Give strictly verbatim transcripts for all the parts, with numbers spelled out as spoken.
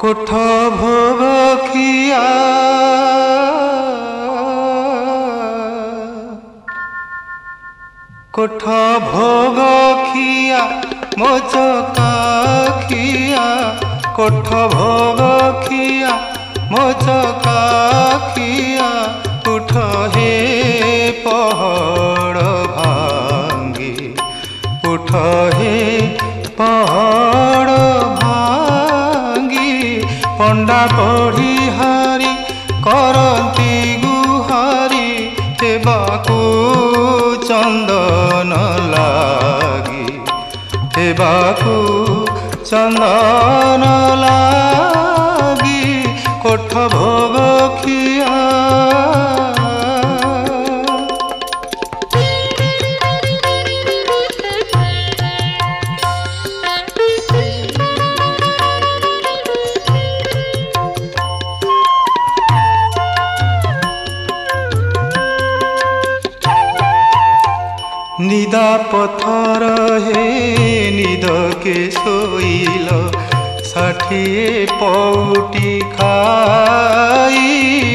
কোঠ ভোগ খিয়া কোঠ ভোগ খিয়া মোচকা খিয়া কোঠ ভোগ খিয়া মোচকা খিয়া উঠ হে পহড় ভাঙ্গি উঠ হে পহড় ভাঙ্গি পণ্ডা পঢ়ি হারি করন্তি গুহারি হেবাকু চন্দন লাগি হেবাকু চন্দন লাগি কোঠ ভোগ খিয়া निदा पथर हे निद के सोइल षाठिए पौटी खाई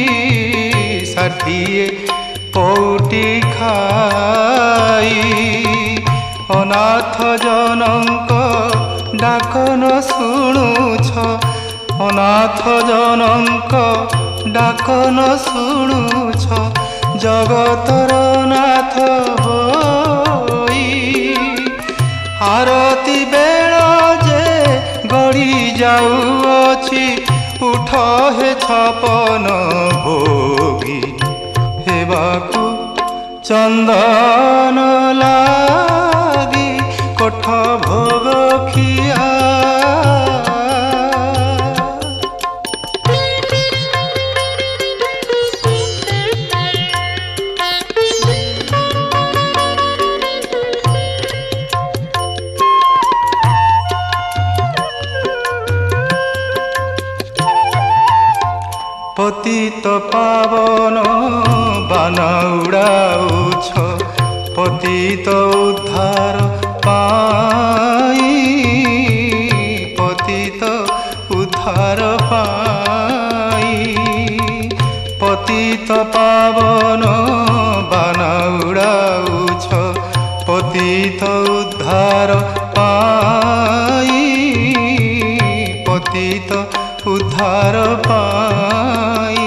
षाठिए पौटी खाई अनाथ जनक डाक न शुणुछ अनाथ जनक डाक न शुणुछ जगतर नाथ होई आरती बेल जे गड़ी जाऊँची उठ हे छपन भोगी हेबाकू चंदन लागी कोठ भोग खिया पतित पावन बाना उड़ाउछ पतित उद्धार पाई पतित उद्धार पाई पतित पावन बाना उड़ाउछ पतित उद्धार पाई पतित उद्धार पाई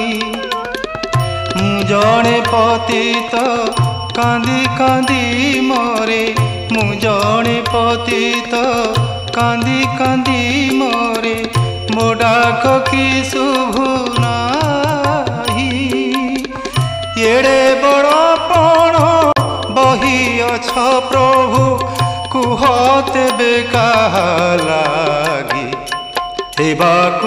जड़े पतित कांदी कांदी मरे मु जड़े पतित कांदी कांदी मरे मो डाक कि शुभु नाही एड़े बड़ पण बही अछ प्रभु कुह तेबे काहा लागी हेबाकू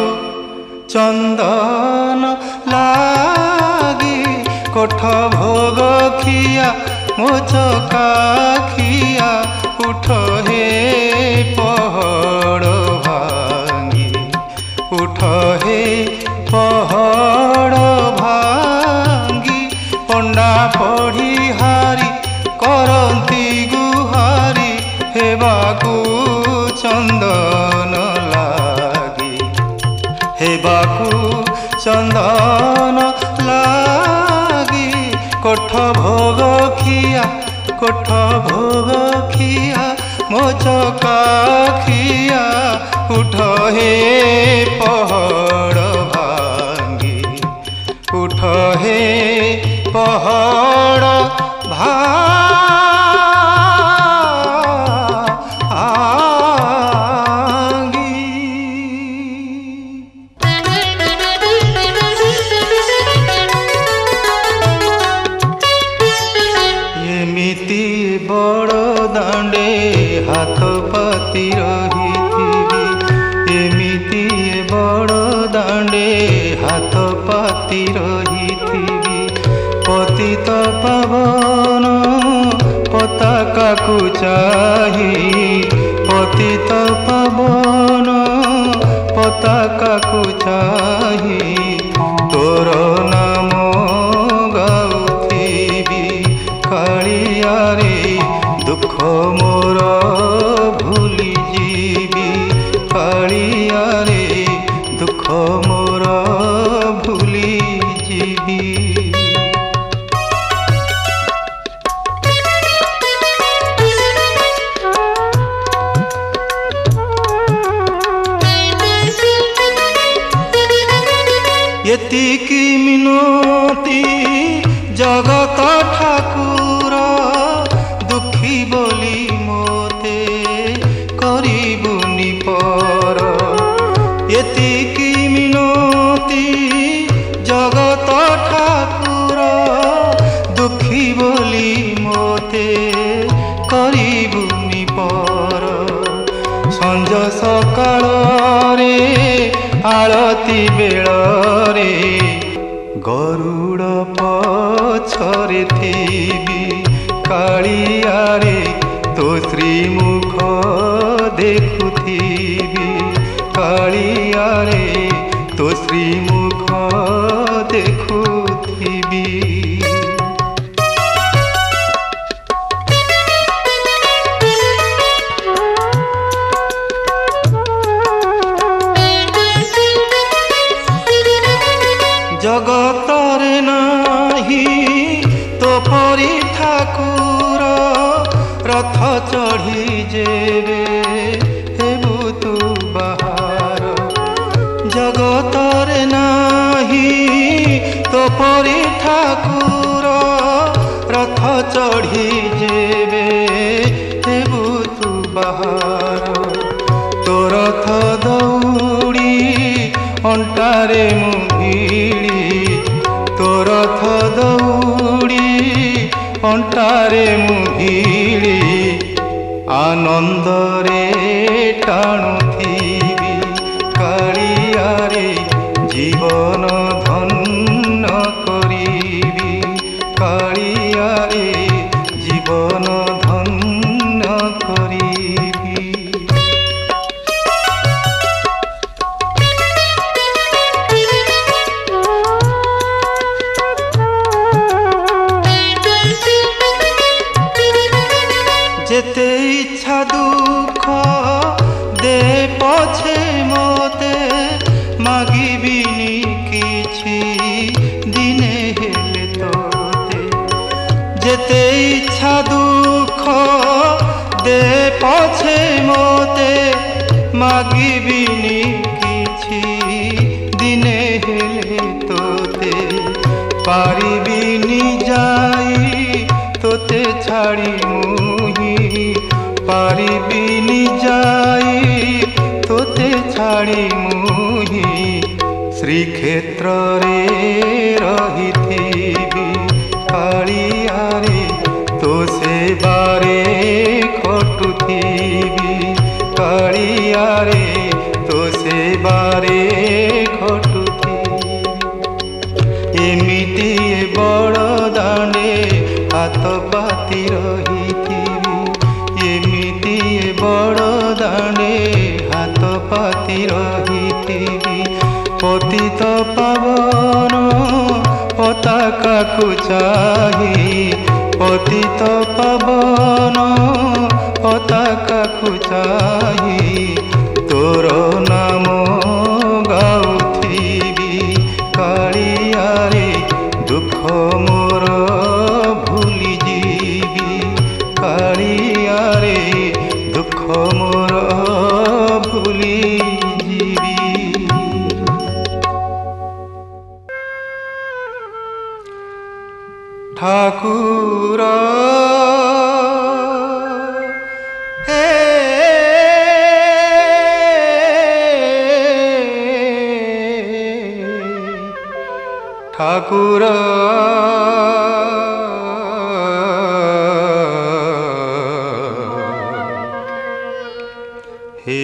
चंदन लागी कोठ भोग खिया मोचका खिया उठ हे पहड़ भांगी उठ हे पहड़ भांगी पंडा पढ़ी हारी करंती गुहारी हेबाकू चंदन हेबाकू चंदन लागी कोठ भोग खिया कोठ भोग खिया मोचका खिया उठ हे पहड़ भांगी उठ हे पहड़ भांगी बड़ दांडे हाथ पाती रही एमिति बड़ दांडे हाथ पाती रही पतित पावन पताका को चाही पतित पावन पताका को चाही तोर नाम गाउथीबी कालिया रे दुख मोर भूली जीवी कालिया रे दुख जगत ठाकुर दुखी बोली मोते करिबुनि पर एतिकी मिनती जगत ठाकुर दुखी बोली मोते करिबुनि पर संज सकाळ रे आरती बेल रे गरुड़ पछरे थीबी कालिया रे तो श्रीमुख देखुथीबी कालिया रे तो श्रीमुख देखुथीबी जगतर नाही तो परी ठाकुर रथ चढ़ी जेबे हेबु तू बाहार जगतर नाही तो परी ठाकुर रथ चढ़ी जेबे हेबु तू बाहार तो रथ दौड़ी अंटारे मुभिड़ी तो रथ दौड़ी अंटारे मुभिड़ी आनंद रे टाणुथीबी कालिया रे जीवन धन्य करीबी कालिया रे जीवन धन्य करीबी जेते इच्छा दुख दे पछे मोते मागिबिनी किछि दिने हेले तोते जेते इच्छा दुख दे पछे मोते मागिबिनी किछि दिने हेले तोते पारिबिनी जाई तोते छाड़ी मुही पारिबिनी जाई तोते छाड़ी मुही श्रीक्षेत्र रे रहिथीबी कालिया रे तो सेबारे खटुथीबी कालिया रे तो सेबारे खटुथीबी एमिति बड़ दांडे हाथ पाती रहिथीबी एमिति बड़ दांडे हाथ पाती रहिथीबी पतित पावन पताका को चाही पतित पावन पताका को चाही तोर नाम गाउथीबी कालिया रे दुख मोर भूली जीवी कालिया रे दुख मोर भूली जीवी ठाकुर हे ठाकुर हे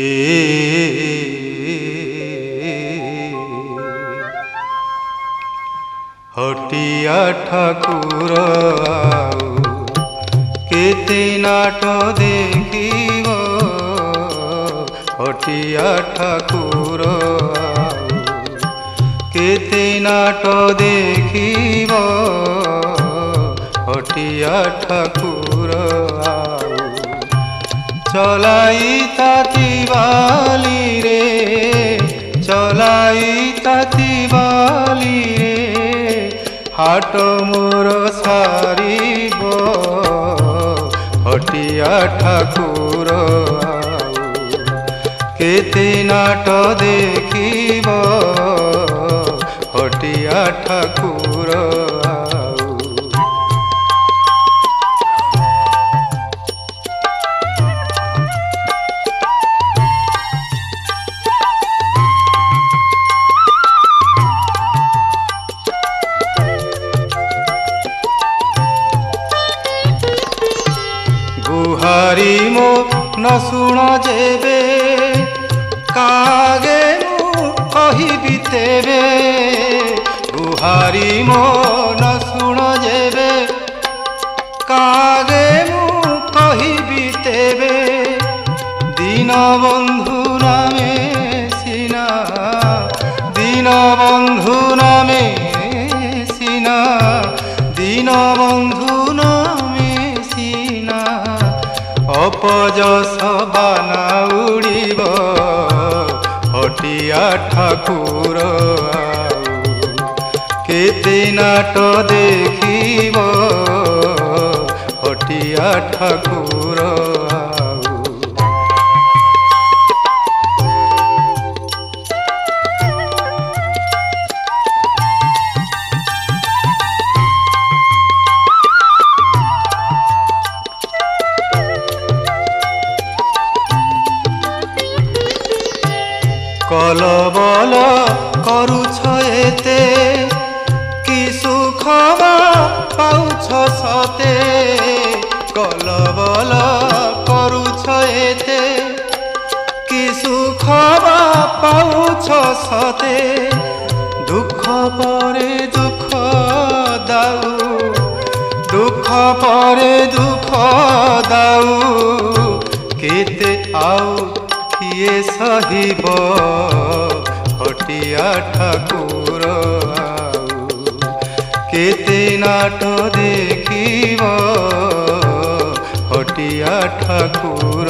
हटिया ठाकुर केते नाट देखिब हटिया ठाकुर केते नाट देखिब हटिया ठाकुर चलाई ताती बाली रे चलाई ताती बाली रे हाट मोर सारिब हटिया ठाकुर केते नाट देखिब हटिया ठाकुर। गुहारी मो न शुण जेबे कागे मु कहिबि तेबे गुहारी मो न शुण जेबे कागे मु कहिबि तेबे दीन बंधु नामे सीना दीन बंधु नामे सीना दीन बंधु नामे सीना अपजस बाना उड़ीब हटिया ठाकुर केते नाट देखिब हटिया ठाकुर कलबल करुछ एते कि सुख पाउछ सते कलबल करुछ एते कि सुख पाउछ सते दुख परे दुख दाऊ दुख परे दुख दाऊ केते आउ किए सहिब हटिया ठाकुर केते नाट देखिब हटिया ठाकुर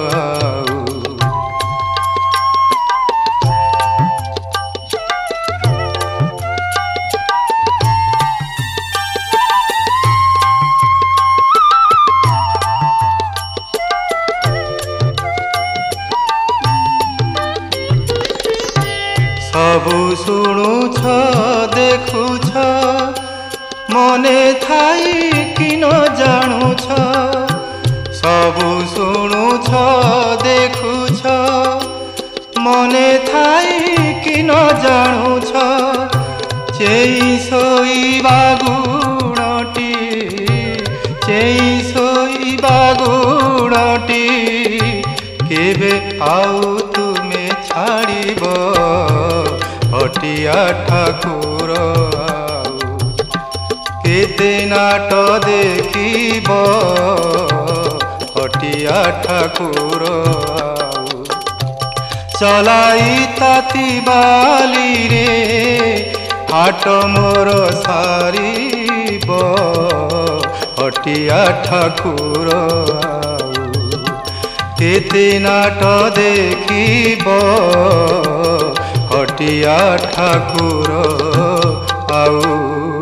सबु शुणुछ देखुछ मने थाई कि न जानुछ सबु शुणुछ देखुछ मने थाई कि न जानुछ चेई सोईबा गुणटी चेई सोईबा गुणटी केबे आउ तुमे छाड़िब हटिया ठाकुर केते नाट देखिब हटिया ठाकुर चलाई ताती बाली रे हाट मोर सारीब हटिया ठाकुर केते नाट देखिब हटिया ठाकुर आउ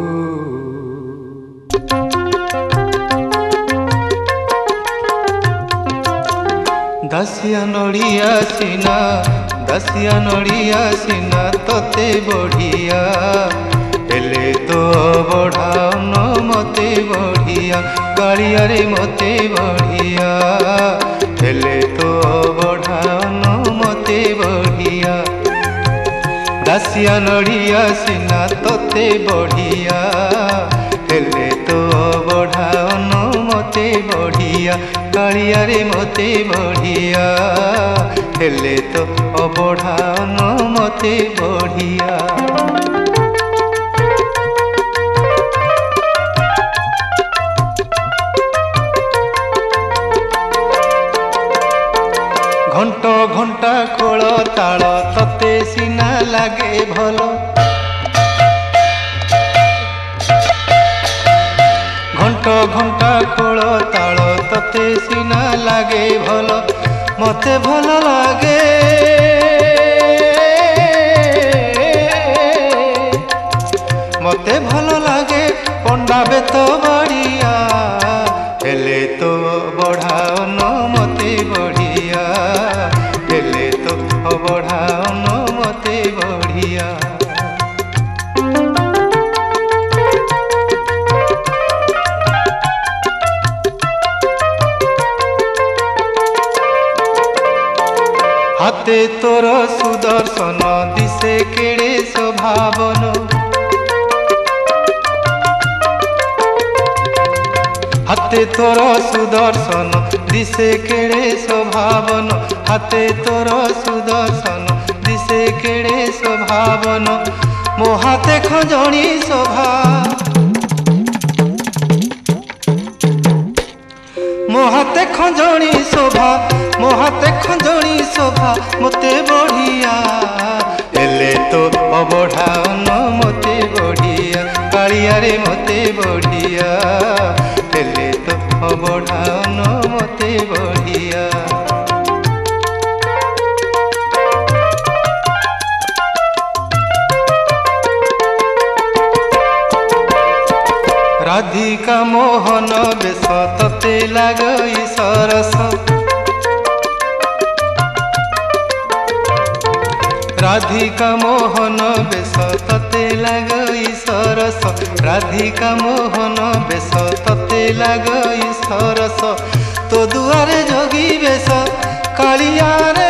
दासिया नड़िया सीना दासिया नड़िया सीना तोते बढ़िया हेले तो बढ़ाउन मते बढ़िया गाड़िया रे मते बढ़िया हेले तो बढ़ाउन मते बढ़िया दासिया नड़िया सीना तोते बढ़िया हेले तो बढ़ाउन मते बढ़िया गाड़िया रे मते बढ़िया हेले तो बढ़ाउन मते बढ़िया घंट घंटा खोल ताल तते सीना लागे भल घंट घंटा खोल ताल तते सीना लागे भल मते भल लागे मते भल लागे पंडा बेत बढ़िया हेले तो बढ़ाउन मते बढ़िया हेले तो बढ़ाउन मते बढ़िया हाते तोर सुदर्शन दिसे केड़े स्वभावन हाते तोर सुदर्शन दिसे केड़े स्वभावन हाथे तोर सुदर्शन दिसे केड़े स्वभावन मो हाथे खंजणी शोभा मो हाथे खंजणी शोभा मो हाथे खंजणी शोभा मते बढ़िया एले तो अबढ़ान मते बढ़िया कालिया रे मते बढ़िया एले तो अबढ़ान मते बढ़िया राधिका मोहन बेश तते लागई सरस राधिका मोहन बेश तते लागई सरस राधिका मोहन बेश तते लागई सरस तो दुआरे जोगी बेश कालिया रे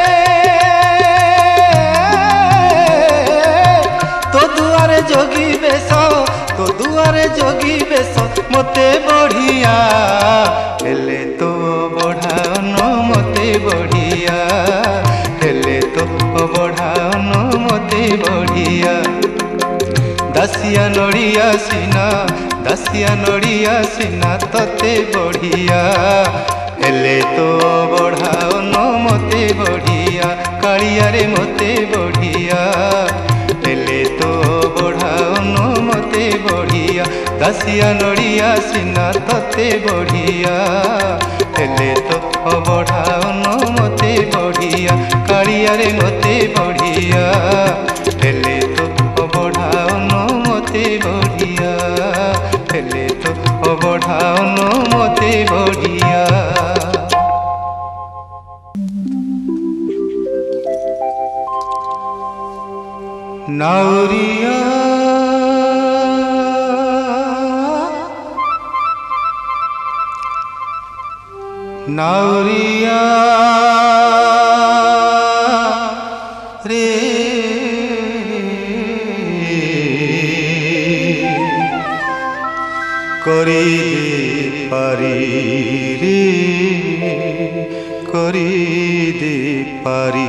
तो दुआरे जोगी बेश तो दुआरे जोगी बेश मते बढ़िया हेले तो बढ़ान मते बढ़िया हेले तो बढ़ान मते बढ़िया दासिया नड़िया सीना दासिया नड़िया सीना तते बढ़िया हेले तो बढ़ान मते बढ़िया कालिया रे मते बढ़िया हेले तो बढ़ान मते बढ़िया दासिया नड़िया सीना तते बढ़िया हेले तो बढ़ान मते बढ़िया कालिया रे मते बढ़िया हेले तो बढ़ान मते बढ़िया हेले तो बढ़ान मते बढ़िया नाउरिया नाउरिया रे करी दे पारी रे करी दे पारी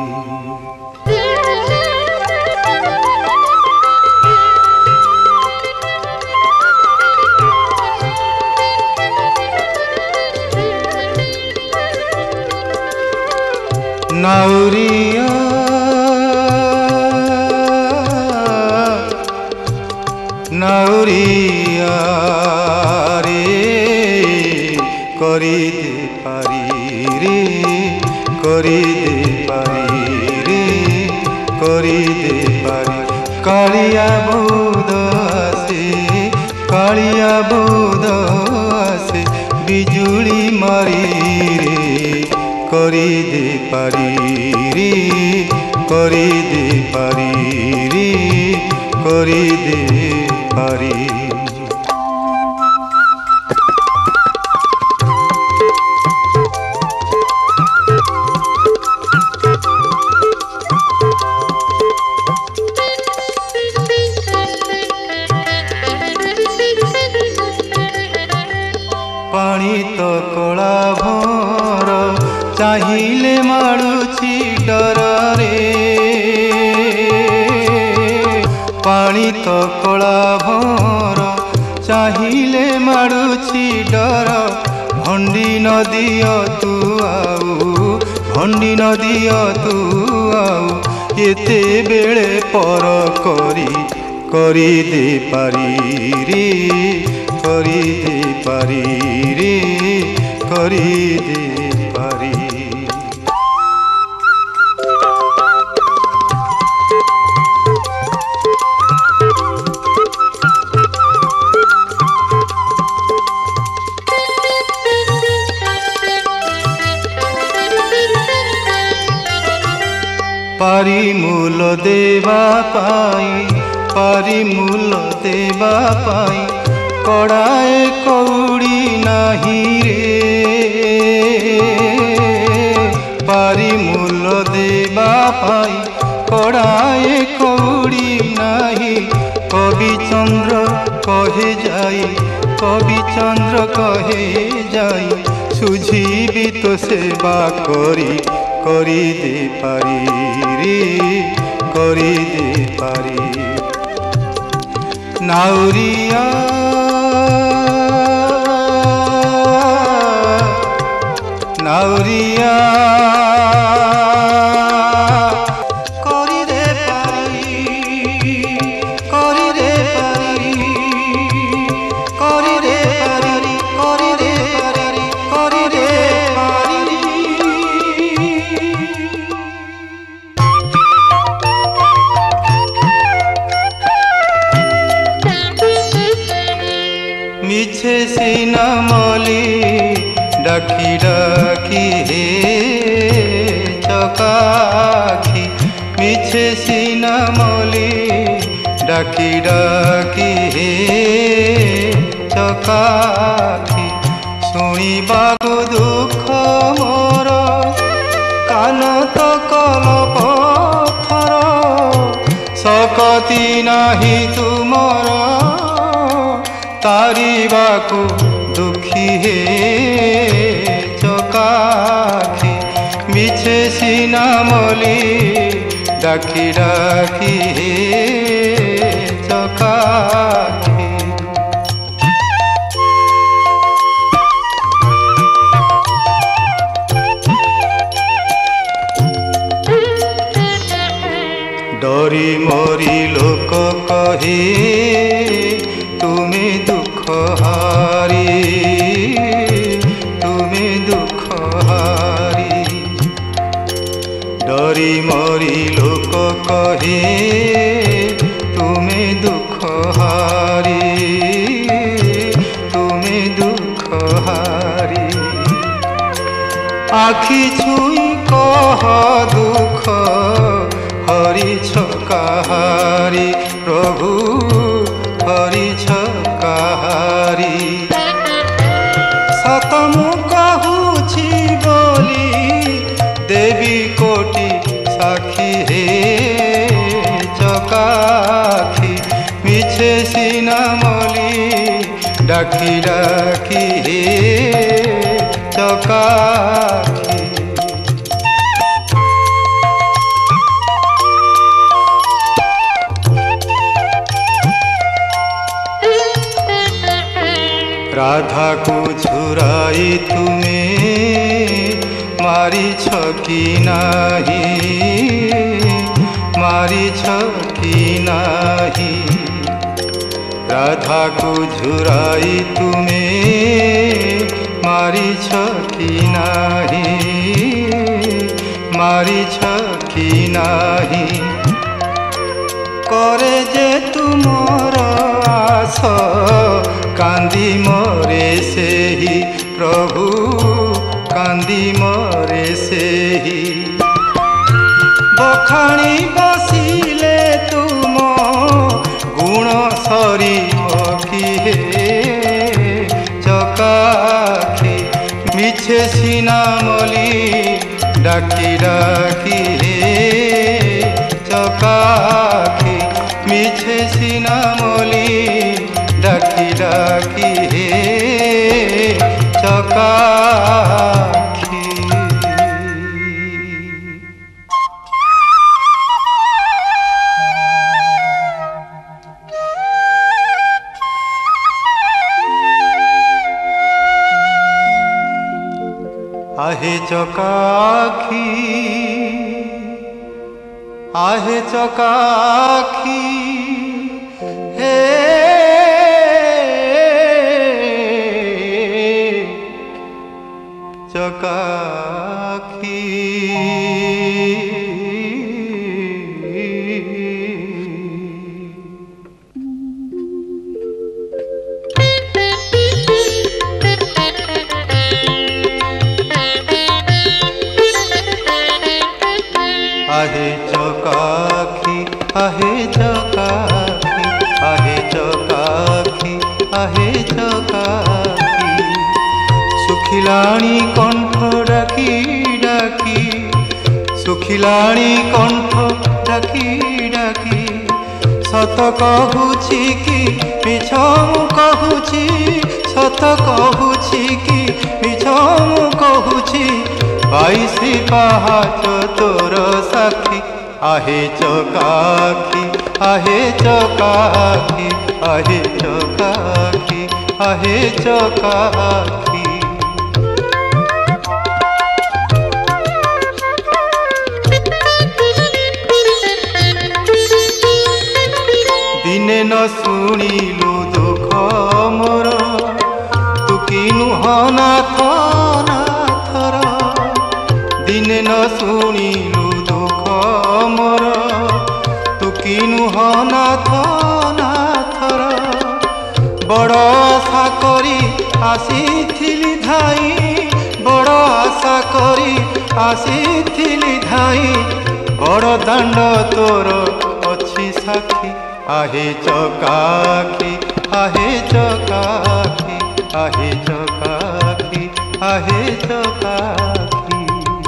नाउरिया नाउरिया रे करी दे पारी रे करी दे पारी रे करी दे पारी कालिया बोध आसे कालिया बोध आसे बिजुली मारी रे करी दे पारी रे करी दे पारी रे करी दे पारी पानी तो कला भर चाहिले माड़ुची डर रे पानी तो कला भर चाहिले माड़ुची डर भंडी नदी तू आउ भंडी नदी तू आउ एते बेले पर करी करी दे पारी रे करी दे पारी रे करी दे पारी पारी मूल देवा पाई पारी मूल देवा पाई कड़ाए कौड़ी नाही रे पारी मूल देवा पाई कड़ाए कौड़ी नाही कवि चंद्र कहे जाई कवि चंद्र कहे जाई ସୁଝିବି ତୋ ସେବା କରି କରି ଦେଇପାରି ରେ କରି ଦେଇପାରି ନାଉରିଆ ନାଉରିଆ মিছে সিনা মলি ডাকি ডাকি হে চকাখি মিছে সিনা মলি ডাকি ডাকি হে চকাখি শুনিবাকু দুঃখ মোর কান তো কল পথর শকতি নাহি তুমর তারিবাকু দুঃখী হে চকাখি মিছে সিনা মলি ডাকি ডাকি হে চকাখি ডরি মরি লোক কহে তুমি দুঃখ হারি তুমি দুঃখ হারি ডরি মরি লোক কহে তুমি দুঃখ হারি তুমি দুঃখ হারি আখি ছুঁই কহ দুঃখ হরিছ কাহারি প্রভু হরিছ কাহারি সত মু কহুছি বলি দেবী কোটি সাক্ষী হে চকাখি মিছে সিনা মলি ডাকি ডাকি হে চকাখি রাধা কু ঝুরাই তুমি মারিছ কি নাহি মারিছ কি নাহি রাধা কু ঝুরাই তুমি মারিছ কি নাহি মারিছ কি নাহি করে যে তুমর আস কান্দি মরে সেহি প্রভু কান্দি মরে সেহি বখাণী বসিলে তুম গুণ সরিব কি হে চকাখি মিছে সিনা মলি ডাকি ডাকি হে চকাখি মিছে সিনা মলি ডাকি ডাকি হে চকাখি आहे चकाखी आहे चकाखी हे चकाखी आहे चकाखी आहे चकाखी आहे चकाखी आहे चकाखी सुखिलाणी कंठ डाकी डाकी सुखिलाणी कंठ डाकी डाकी सत कहूची कि मिछ कहूची सत कहूची कि मिछ बाईसी पाहाच तोर साखी आहे चकाखी आहे चकाखी आहे चकाखी आहे चकाखी। दिने न शुणिलु दुख मोर तू किनु नाथ नाथर दिने न शुणिलु दुख मोर तू किनु नाथ नाथर बड़ आशा करी आसीथिली धाई बड़ आशा करी आसीथिली धाई बड़ दांड तोर अछि साखी आहे चकाखी आहे चकाखी आहे चकाखी आहे चकाखी।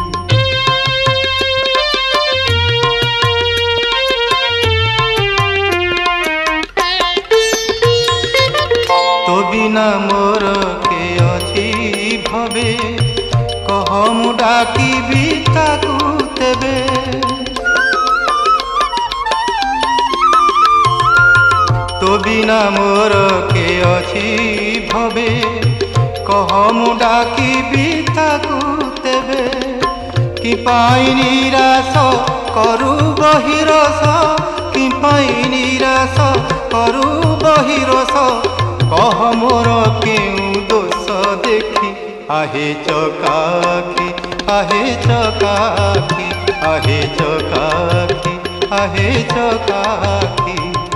तो बिना मोर के अछि भवे कह मु डाकिबी ताकू तेबे तो बिना मोर के अछि भवे कह मु डाकिबी ताकू तेबे कि पाई निराश करू बहिरस कि पाई निराश करू बहिरस कह मोर केउ दोष देखी आहे चकाखी आहे चकाखी आहे चकाखी आहे चकाखी।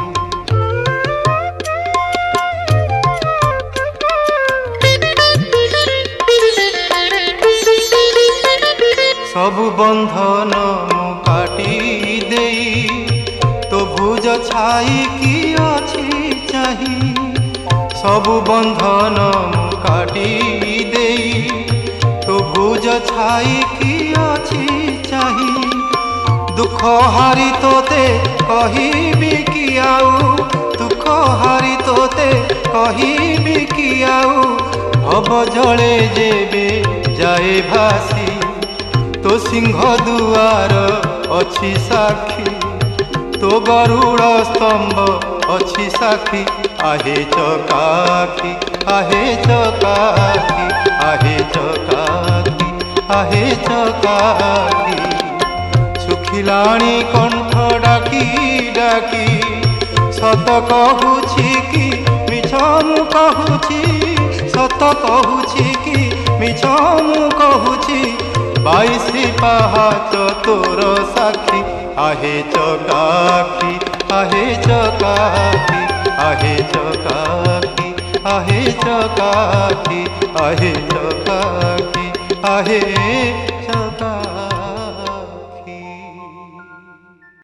सबु बंधन मु काटी देई तो भुज छाई कि अछि चाही सबु बंधन मु काटी देई तो भुज छाई कि अछि चाही दुख हारी तोते कहिबी कि आउ दुख हारी तोते कहिबी कि आउ भव जले जेबे जाए भासी तो सिंह दुआर अछि साखी तो गरुड़ स्तंभ अछि साखी आहे चकाखी आहे चकाखी आहे चकाखी आहे चकाखी। सुखिलाणी कंठ डाकी डाकी सत कहूछि कि मिछ मु कहूछि सत कहूछि कि मिछ मु कहूछि बाईसी पाहाच तोर साखी आहे चकाखी आहे चकाखी आहे चकाखी आहे चकाखी आहे चकाखी आहे